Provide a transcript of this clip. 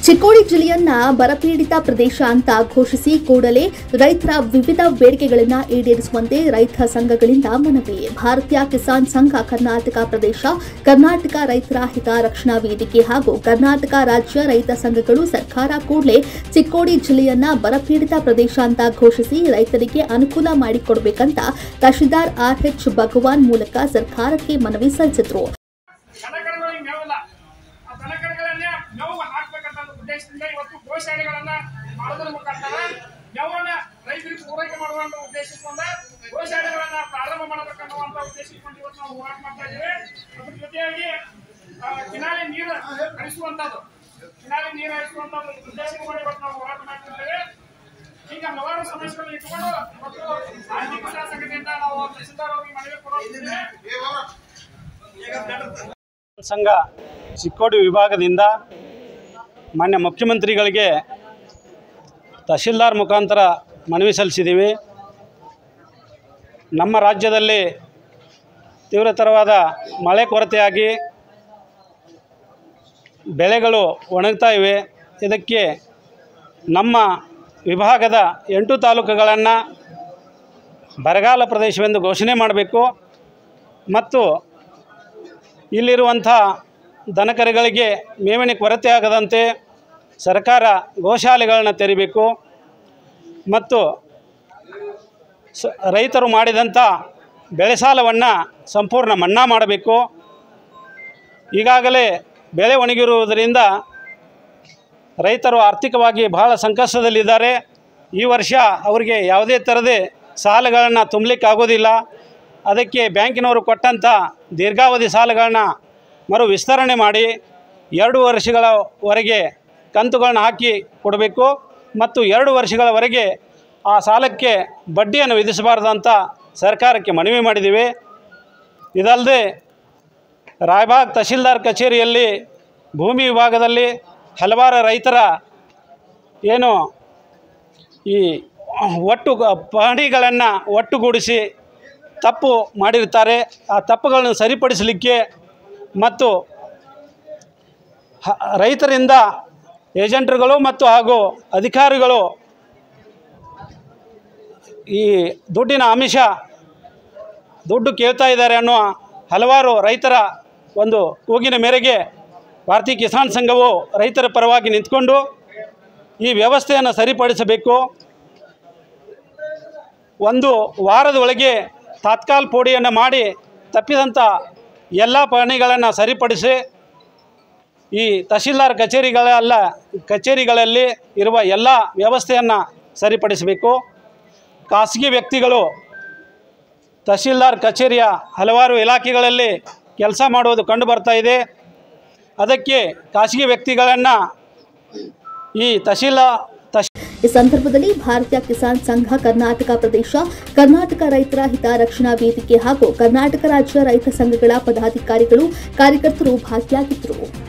ಚಿಕ್ಕೋಡಿ ಜಿಲ್ಲೆಯನ್ನ ಬರಪೀಡಿತ ಪ್ರದೇಶ ಅಂತ ಘೋಷಿಸಿ ಕೂಡಲೇ ರೈತರ ವಿವಿಧ ಬೇಡಿಕೆಗಳನ್ನು ಈಡೇರಿಸುವಂತೆ ರೈತ ಸಂಘಗಳಿಂದ ಮನವಿ. ಭಾರತೀಯ ಕಿಸಾನ್ ಸಂಘ ಕರ್ನಾಟಕ ಪ್ರದೇಶ, ಕರ್ನಾಟಕ ರೈತರ ಹಿತರಕ್ಷಣಾ ವೇದಿಕೆ ಹಾಗೂ ಕರ್ನಾಟಕ ರಾಜ್ಯ ರೈತ ಸಂಘಗಳು ಸರ್ಕಾರ ಕೂಡಲೇ ಚಿಕ್ಕೋಡಿ ಜಿಲ್ಲೆಯನ್ನ ಬರಪೀಡಿತ ಪ್ರದೇಶ ಅಂತ ಘೋಷಿಸಿ ರೈತರಿಗೆ ಅನುಕೂಲ ಮಾಡಿಕೊಡಬೇಕಂತ ತಹಶೀಲ್ದಾರ್ ಆರ್.ಎಚ್. ಭಗವಾನ್ ಮೂಲಕ ಸರ್ಕಾರಕ್ಕೆ ಮನವಿ ಸಲ್ಲಿಸಿದರು. ಉದ್ದೇಶದಿಂದ ಇವತ್ತು ಗೋಶಾಲೆಗಳನ್ನ ಮಾಡೋದ್ರ ಮುಖಾಂತರ ಮೇವನ್ನ ರೈತರಿಗೆ ಪೂರೈಕೆ ಮಾಡುವಂತ ಉದ್ದೇಶದಿಂದ ಗೋಶಾಲೆಗಳನ್ನ ಪ್ರಾರಂಭ ಮಾಡಬೇಕನ್ನುವಂತ ಉದ್ದೇಶಿಸಿಕೊಂಡು ಇವತ್ತು ನಾವು ಹೋರಾಟ ಮಾಡ್ತಾ ಇದ್ದೇವೆ. ಅದ್ರ ಜೊತೆಯಾಗಿ ಕಿನಾಲೆ ನೀರು ಹರಿಸುವಂತದ್ದು ಉದ್ದೇಶಿಸಿಕೊಂಡು ಇವತ್ತು ನಾವು ಹೋರಾಟ ಮಾಡ್ತಿದ್ದೇವೆ. ಈಗ ಹಲವಾರು ಸಮಸ್ಯೆಗಳನ್ನು ಇಟ್ಟುಕೊಂಡು ಮತ್ತು ಆರ್ಥಿಕ ಸಂಘಟನೆಯಿಂದ ನಾವು ತಹಶೀಲ್ದಾರ್ ಅವರಿಗೆ ಮನವಿ ಕೊಡುತ್ತಿದ್ದೇವೆ. ಸಂಘ ಚಿಕ್ಕೋಡಿ ವಿಭಾಗದಿಂದ ಮಾನ್ಯ ಮುಖ್ಯಮಂತ್ರಿಗಳಿಗೆ ತಹಶೀಲ್ದಾರ್ ಮುಖಾಂತರ ಮನವಿ ಸಲ್ಲಿಸಿದ್ದೀವಿ. ನಮ್ಮ ರಾಜ್ಯದಲ್ಲಿ ತೀವ್ರತರವಾದ ಮಳೆ ಕೊರತೆಯಾಗಿ ಬೆಳೆಗಳು ಒಣಗ್ತಾ ಇವೆ. ಇದಕ್ಕೆ ನಮ್ಮ ವಿಭಾಗದ 8 ತಾಲೂಕುಗಳನ್ನು ಬರಗಾಲ ಪ್ರದೇಶವೆಂದು ಘೋಷಣೆ ಮಾಡಬೇಕು ಮತ್ತು ಇಲ್ಲಿರುವಂಥ ದನಕರುಗಳಿಗೆ ಮೇವಿನ ಕೊರತೆ ಆಗದಂತೆ ಸರ್ಕಾರ ಗೋಶಾಲೆಗಳನ್ನು ತೆರೀಬೇಕು ಮತ್ತು ರೈತರು ಮಾಡಿದಂಥ ಬೆಳೆ ಸಾಲವನ್ನು ಸಂಪೂರ್ಣ ಮನ್ನಾ ಮಾಡಬೇಕು. ಈಗಾಗಲೇ ಬೆಳೆ ಒಣಗಿರುವುದರಿಂದ ರೈತರು ಆರ್ಥಿಕವಾಗಿ ಬಹಳ ಸಂಕಷ್ಟದಲ್ಲಿದ್ದಾರೆ. ಈ ವರ್ಷ ಅವರಿಗೆ ಯಾವುದೇ ಥರದ ಸಾಲಗಳನ್ನು ತುಂಬಲಿಕ್ಕಾಗೋದಿಲ್ಲ. ಅದಕ್ಕೆ ಬ್ಯಾಂಕಿನವರು ಕೊಟ್ಟಂಥ ದೀರ್ಘಾವಧಿ ಸಾಲಗಳನ್ನ ಮರು ವಿಸ್ತರಣೆ ಮಾಡಿ 2 ವರ್ಷಗಳವರೆಗೆ ಕಂತುಗಳನ್ನ ಹಾಕಿ ಕೊಡಬೇಕು ಮತ್ತು 2 ವರ್ಷಗಳವರೆಗೆ ಆ ಸಾಲಕ್ಕೆ ಬಡ್ಡಿಯನ್ನು ವಿಧಿಸಬಾರ್ದು ಅಂತ ಸರ್ಕಾರಕ್ಕೆ ಮನವಿ ಮಾಡಿದ್ದೀವಿ. ಇದಲ್ಲದೆ ರಾಯಬಾಗ್ ತಹಶೀಲ್ದಾರ್ ಕಚೇರಿಯಲ್ಲಿ ಭೂಮಿ ವಿಭಾಗದಲ್ಲಿ ಹಲವಾರು ರೈತರ ಏನು ಈ ಪಹಣಿಗಳನ್ನು ಒಟ್ಟುಗೂಡಿಸಿ ತಪ್ಪು ಮಾಡಿರ್ತಾರೆ. ಆ ತಪ್ಪುಗಳನ್ನು ಸರಿಪಡಿಸಲಿಕ್ಕೆ ಮತ್ತು ರೈತರಿಂದ ಏಜೆಂಟ್ರುಗಳು ಮತ್ತು ಹಾಗೂ ಅಧಿಕಾರಿಗಳು ಈ ದುಡ್ಡಿನ ಆಮಿಷ ದುಡ್ಡು ಕೇಳ್ತಾ ಇದ್ದಾರೆ ಅನ್ನೋ ಹಲವಾರು ರೈತರ ಒಂದು ಕೂಗಿನ ಮೇರೆಗೆ ಭಾರತೀಯ ಕಿಸಾನ್ ಸಂಘವು ರೈತರ ಪರವಾಗಿ ನಿಂತ್ಕೊಂಡು ಈ ವ್ಯವಸ್ಥೆಯನ್ನು ಸರಿಪಡಿಸಬೇಕು. 1 ವಾರದ ಒಳಗೆ ತಾತ್ಕಾಲ ಪೋಡಿಯನ್ನು ಮಾಡಿ ತಪ್ಪಿದಂಥ ಎಲ್ಲ ಪಹಣಿಗಳನ್ನು ಸರಿಪಡಿಸಿ ಈ ತಹಶೀಲ್ದಾರ್ ಕಚೇರಿಗಳಲ್ಲಿ ಇರುವ ಎಲ್ಲ ವ್ಯವಸ್ಥೆಯನ್ನು ಸರಿಪಡಿಸಬೇಕು. ಖಾಸಗಿ ವ್ಯಕ್ತಿಗಳು ತಹಶೀಲ್ದಾರ್ ಕಚೇರಿಯ ಹಲವಾರು ಇಲಾಖೆಗಳಲ್ಲಿ ಕೆಲಸ ಮಾಡುವುದು ಕಂಡು ಬರ್ತಾ ಇದೆ. ಅದಕ್ಕೆ ಖಾಸಗಿ ವ್ಯಕ್ತಿಗಳನ್ನು ಈ ಈ ಸಂದರ್ಭದಲ್ಲಿ ಭಾರತೀಯ ಕಿಸಾನ್ ಸಂಘ ಕರ್ನಾಟಕ ಪ್ರದೇಶ, ಕರ್ನಾಟಕ ರೈತರ ಹಿತರಕ್ಷಣಾ ವೇದಿಕೆ ಹಾಗೂ ಕರ್ನಾಟಕ ರಾಜ್ಯ ರೈತ ಸಂಘಗಳ ಪದಾಧಿಕಾರಿಗಳು, ಕಾರ್ಯಕರ್ತರು ಭಾಗಿಯಾಗಿದ್ದರು.